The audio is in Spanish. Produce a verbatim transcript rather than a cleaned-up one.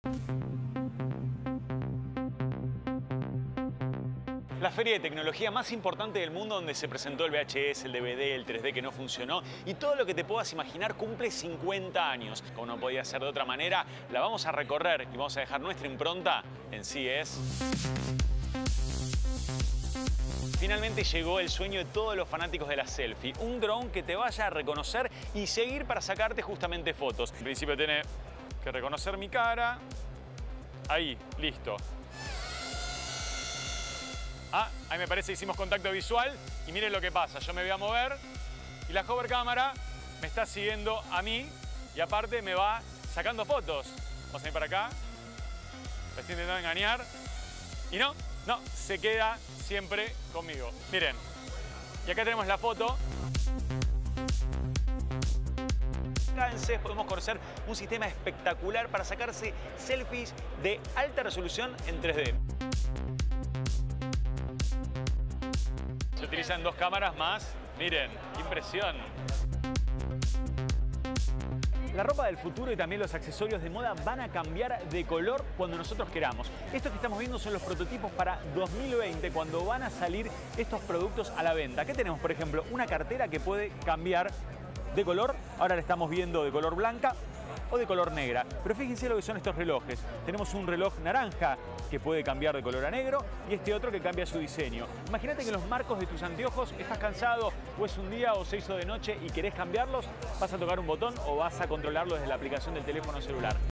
La feria de tecnología más importante del mundo, donde se presentó el V H S, el D V D, el tres D que no funcionó y todo lo que te puedas imaginar, cumple cincuenta años. Como no podía ser de otra manera, la vamos a recorrer y vamos a dejar nuestra impronta en C E S. Finalmente llegó el sueño de todos los fanáticos de la selfie. Un dron que te vaya a reconocer y seguir para sacarte justamente fotos. En principio tiene que reconocer mi cara. Ahí, listo. Ah, ahí me parece que hicimos contacto visual y miren lo que pasa. Yo me voy a mover y la hover cámara me está siguiendo a mí y aparte me va sacando fotos. Vamos a ir para acá. Me estoy intentando engañar. Y no, no, se queda siempre conmigo. Miren, y acá tenemos la foto. Acá en C E S podemos conocer un sistema espectacular para sacarse selfies de alta resolución en tres D. Se utilizan dos cámaras más. Miren, qué impresión. La ropa del futuro y también los accesorios de moda van a cambiar de color cuando nosotros queramos. Estos que estamos viendo son los prototipos para dos mil veinte, cuando van a salir estos productos a la venta. Aquí tenemos, por ejemplo, una cartera que puede cambiar de color. Ahora la estamos viendo de color blanca o de color negra. Pero fíjense lo que son estos relojes. Tenemos un reloj naranja que puede cambiar de color a negro y este otro que cambia su diseño. Imagínate que en los marcos de tus anteojos estás cansado o es un día o se hizo de noche y querés cambiarlos, vas a tocar un botón o vas a controlarlo desde la aplicación del teléfono celular.